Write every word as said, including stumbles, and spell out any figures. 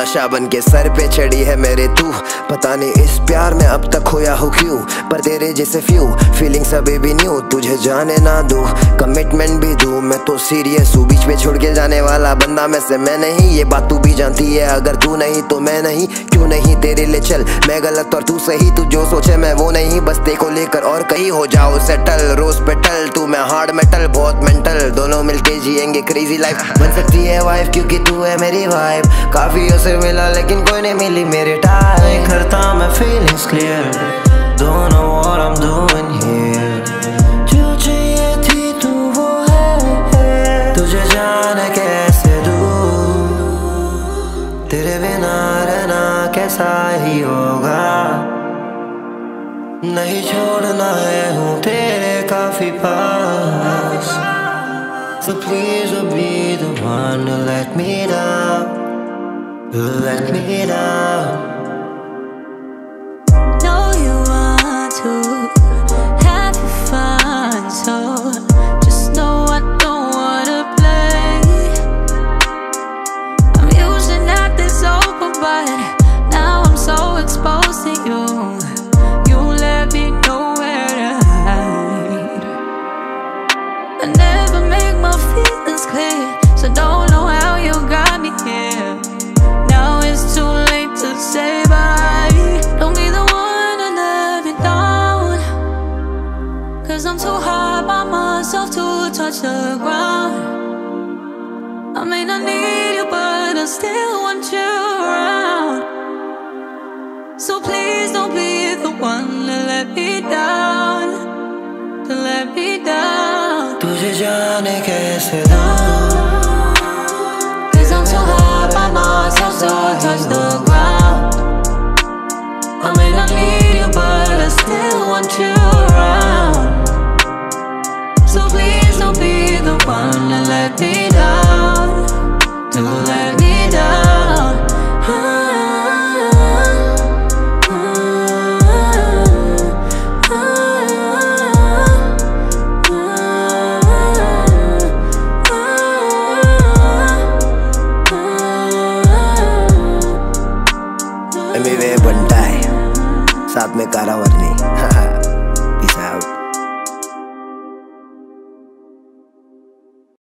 नशा बन के सर पे चढ़ी है मेरे तू। पता नहीं इस प्यार में अब तक खोया हूँ क्यों, पर तेरे जैसे फ्यू फीलिंग्स अभी भी न्यू। तुझे जाने ना दूं, कमिटमेंट भी दूं, मैं तो सीरियस हूँ। बीच में छोड़ के जाने वाला बंदा में से मैं नहीं, ये बात तू भी जानती है। अगर तू नहीं तो मैं नहीं, क्यों नहीं तेरे लिए चल मैं गलत और तू सही। तू जो सोचे मैं वो नहीं, बस ते को लेकर और कहीं हो जाओ सेटल। रोज पेटल तू मैं हार्ड मेटल, बहुत मेंटल, दोनों मिलके जिएंगे क्रेजी लाइफ। बन सकती है वाइफ क्योंकि तू है मेरी वाइफ। काफी उसे मिला लेकिन कोई नहीं मिली मेरे टाइप। करता मैं feelings clear, don't know what I'm doing here। जो चाहिए थी तू वो है, तुझे जाने कैसे दूँ। तेरे बिना रहना कैसा ही होगा, नहीं छोड़ना है हूँ तेरे काफी पास। So please don't be the one to let me down, let me down। I never make my feelings clear, so don't know how you got me here. Now it's too late to say bye. Don't be the one to let me down, cause I'm too high by myself to touch the ground. I may not need you, but I still want you around. So please don't be the one to let me down, to let me down। तुझे जाने कैसे दूँ, cause I'm too high by myself to touch the ground. I may not need you, but I still want you around. So please don't be the one to let me down, to let me down। बनता है साथ में कारावरनी।